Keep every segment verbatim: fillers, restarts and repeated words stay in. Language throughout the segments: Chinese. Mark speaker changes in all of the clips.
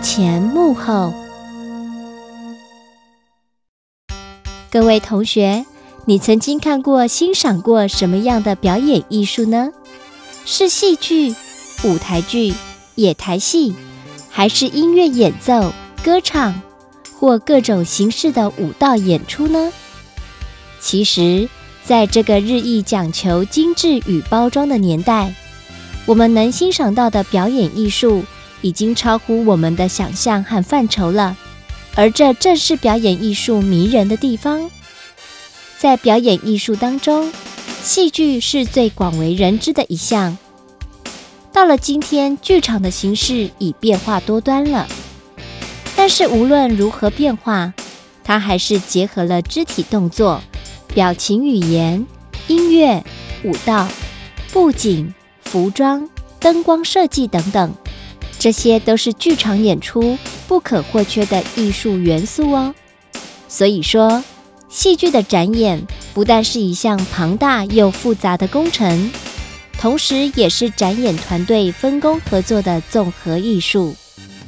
Speaker 1: 前幕后。各位同学，你曾经看过、欣赏过什么样的表演艺术呢？是戏剧、舞台剧、野台戏，还是音乐演奏、歌唱，或各种形式的舞蹈演出呢？其实，在这个日益讲求精致与包装的年代，我们能欣赏到的表演艺术已经超乎我们的想象和范畴了。而这正是表演艺术迷人的地方。在表演艺术当中，戏剧是最广为人知的一项。到了今天，剧场的形式已变化多端了，但是无论如何变化，它还是结合了肢体动作、表情语言、音乐、舞蹈、布景、服装、灯光设计等等，这些都是剧场演出不可或缺的艺术元素哦。所以说，戏剧的展演不但是一项庞大又复杂的工程，同时也是展演团队分工合作的综合艺术。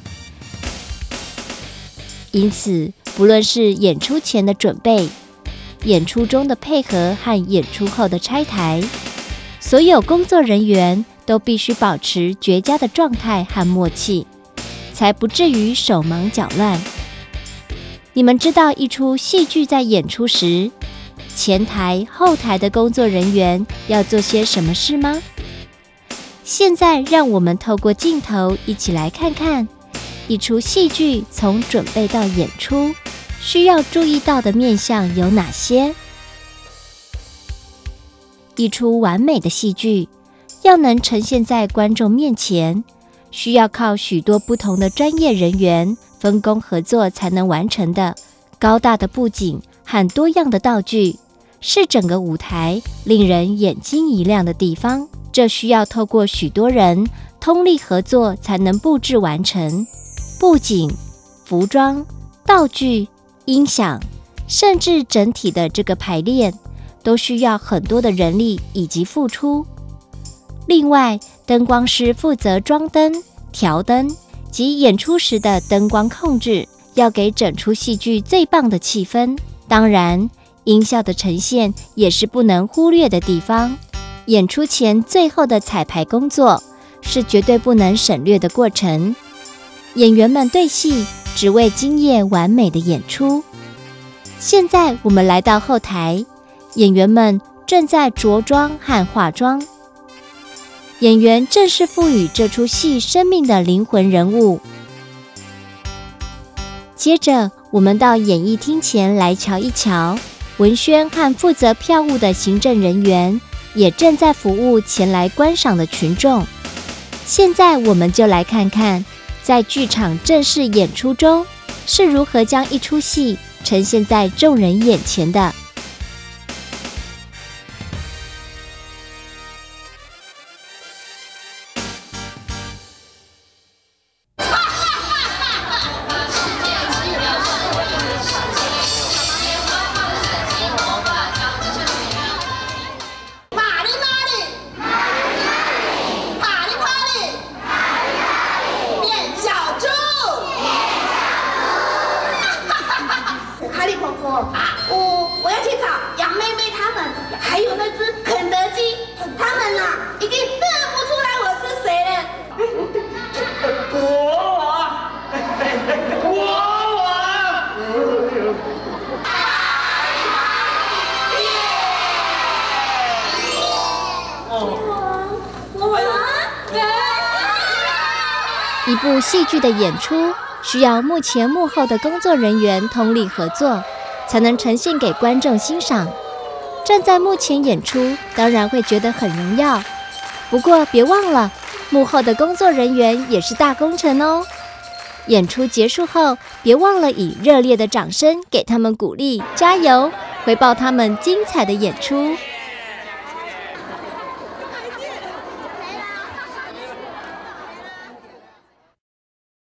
Speaker 1: 因此，不论是演出前的准备、演出中的配合和演出后的拆台，所有工作人员都必须保持绝佳的状态和默契，才不至于手忙脚乱。你们知道一出戏剧在演出时，前台、后台的工作人员要做些什么事吗？现在让我们透过镜头一起来看看，一出戏剧从准备到演出，需要注意到的面向有哪些？一出完美的戏剧要能呈现在观众面前，需要靠许多不同的专业人员分工合作才能完成的。高大的布景和多样的道具，是整个舞台令人眼睛一亮的地方。这需要透过许多人通力合作才能布置完成。布景、服装、道具、音响，甚至整体的这个排练，都需要很多的人力以及付出。另外，灯光师负责装灯、调灯及演出时的灯光控制，要给整出戏剧最棒的气氛。当然，音效的呈现也是不能忽略的地方。演出前最后的彩排工作是绝对不能省略的过程。演员们对戏，只为今夜完美的演出。现在我们来到后台，演员们正在着装和化妆。演员正是赋予这出戏生命的灵魂人物。接着，我们到演艺厅前来瞧一瞧，文宣和负责票务的行政人员也正在服务前来观赏的群众。现在我们就来看看，在剧场正式演出中是如何将一出戏呈现在众人眼前的。一部戏剧的演出需要幕前幕后的工作人员通力合作，才能呈现给观众欣赏。站在幕前演出当然会觉得很荣耀，不过别忘了，幕后的工作人员也是大功臣哦。演出结束后，别忘了以热烈的掌声给他们鼓励加油，回报他们精彩的演出。